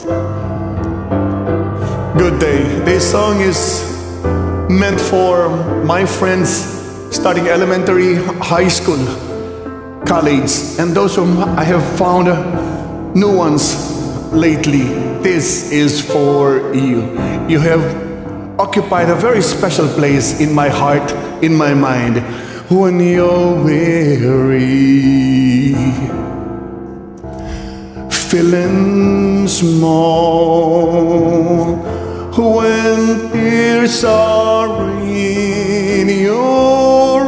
Good day. This song is meant for my friends starting elementary, high school, college, and those whom I have found new ones lately. This is for you. You have occupied a very special place in my heart, in my mind. When you're weary, feeling small, when tears are in your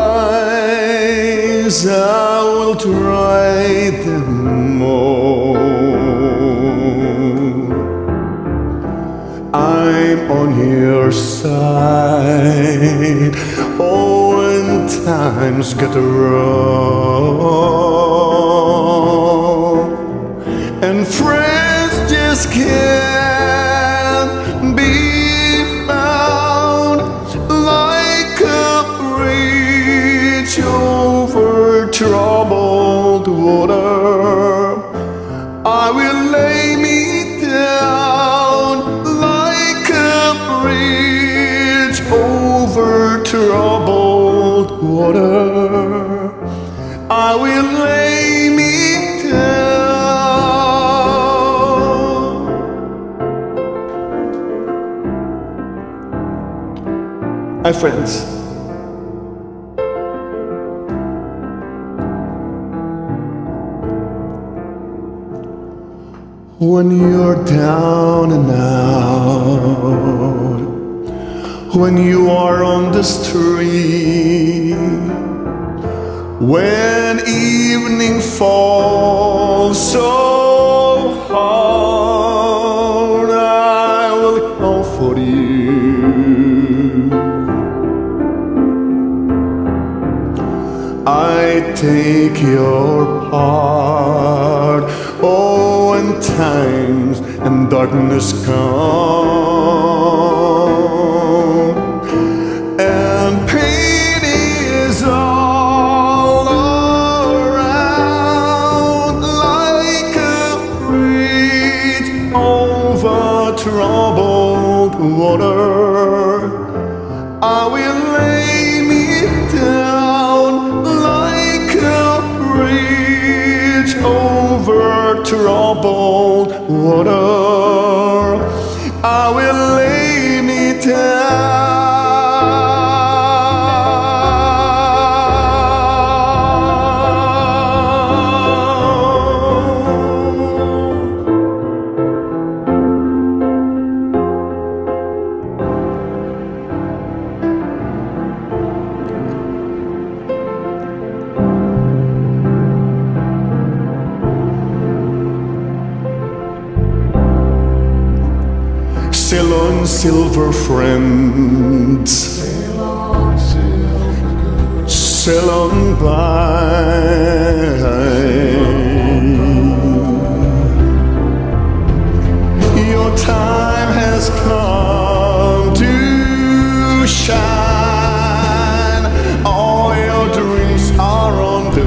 eyes, I will dry them all. I'm on your side. Oh, when times get rough and friends just can't be found, like a bridge over troubled water, I will lay me down like a bridge over troubled water. I will lay me down. My friends, when you're down and out, when you are on the street, when evening falls so hard, I will comfort you. I take your part. Oh, when times and darkness come and pain is all around, like a bridge over troubled water, I will lay me down like a bridge over troubled water. I will lay me down. Sail on, silver friends, sail on by. Your time has come to shine. All your dreams are on the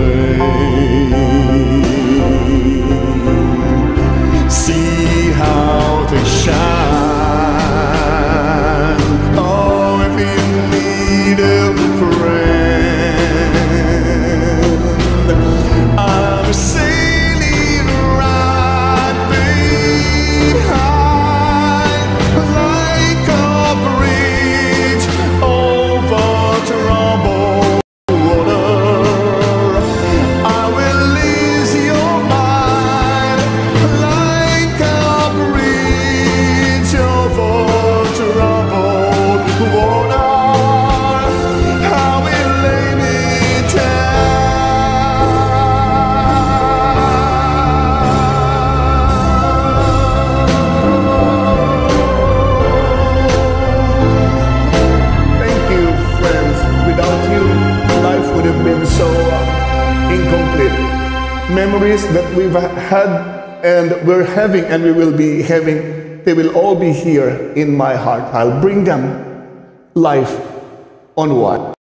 way. See how they shine. Memories that we've had and we're having and we will be having, they will all be here in my heart. I'll bring them life on what?